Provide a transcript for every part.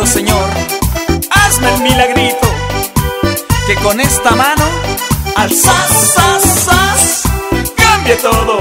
milagro, Señor. Hazme el milagrito, que con esta mano al sas, sas, sas cambie todo.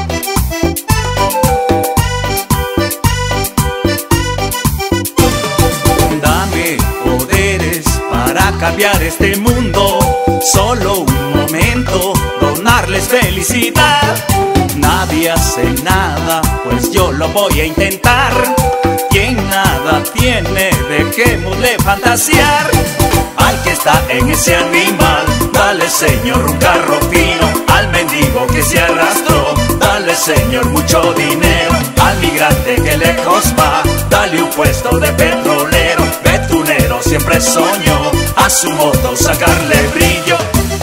Dame poderes para cambiar este mundo. Solo un momento, donarles felicidad. Nadie hace nada, pues yo lo voy a intentar. Quien nada tiene, dejémosle fantasear. Al que está en ese animal, dale, Señor, un carro fino. Al mendigo que se arrastró, dale, Señor, mucho dinero. Al migrante que lejos va, dale un puesto de petrolero. Betunero siempre soñó a su moto sacarle brillo.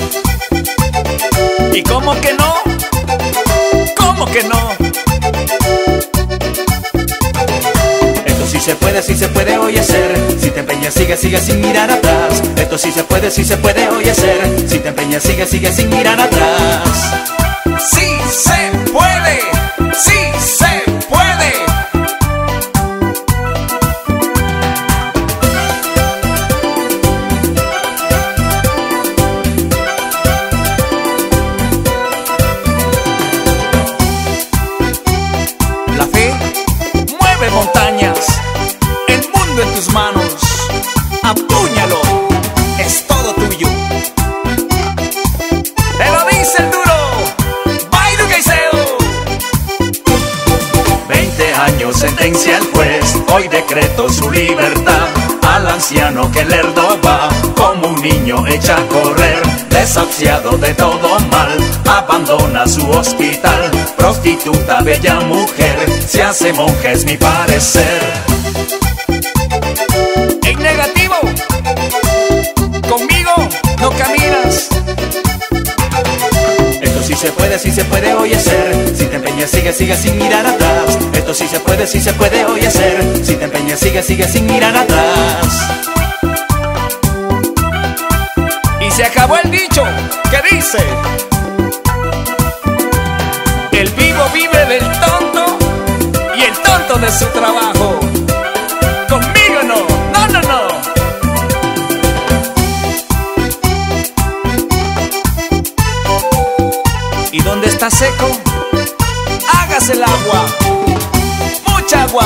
¿Y cómo que no? ¿Cómo que no? Esto sí se puede hoy hacer. Si te empeñas, sigue sin mirar atrás. Esto sí se puede hoy hacer. Si te empeñas, sigue sin mirar atrás. ¡Sí se puede! ¡Sí se puede! La fe mueve montañas, el mundo en tus manos. Apúñalo, es todo tuyo. Te lo dice el duro, Bayru Caicedo. 20 años sentencia el juez, hoy decreto su libertad. Al anciano que lerdo va, como un niño echa a correr. Desahuciado de todo mal, abandona su hospital. Prostituta, bella mujer, se hace monja, es mi parecer. En negativo, conmigo no caminas. Esto sí se puede hoy hacer. Si te empeñas, sigue sin mirar atrás. Esto sí se puede hoy hacer. Si te empeñas, sigue sin mirar atrás. Y se acabó el dicho que dice: el vivo vive del tonto y el tonto de su trabajo. Conmigo no, no, no, no. Y donde está seco, hágase el agua, mucha agua.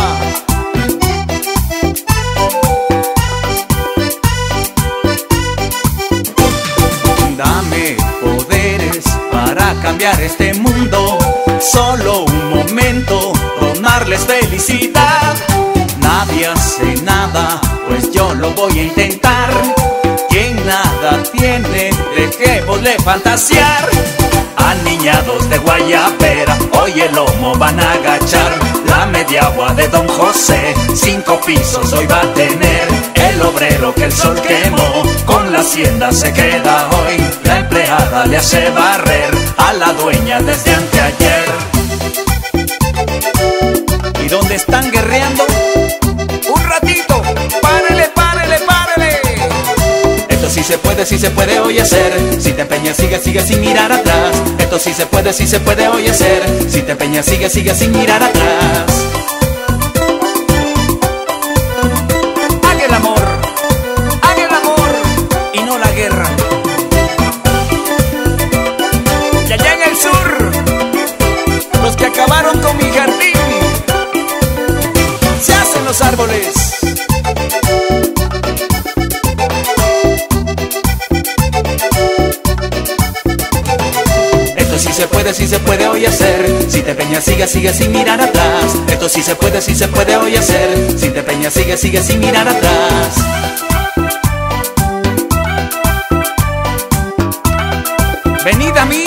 Dame poderes para cambiar este mundo. Solo un momento, donarles felicidad. Nadie hace nada, pues yo lo voy a intentar. Quien nada tiene, dejémosle fantasear. Aniñados de guayabera, hoy el lomo van a agachar. La media agua de Don José, 5 pisos hoy va a tener. El obrero que el sol quemó, con la hacienda se queda hoy. La empleada le hace barrer a la dueña desde anteayer. ¿Y dónde están guerreando? Un ratito, párele, párele, párele. Esto sí se puede hoy hacer. Si te empeñas, sigue sin mirar atrás. Esto sí se puede hoy hacer. Si te empeñas, sigue sin mirar atrás. Haga el amor y no la guerra. Y allá en el sur, los que acabaron con mi jardín, se hacen los árboles. Esto sí se puede hoy hacer. Si te empeñas, sigue sin mirar atrás. Esto sí se puede hoy hacer. Si te empeñas, sigue sin mirar atrás. Venid a mí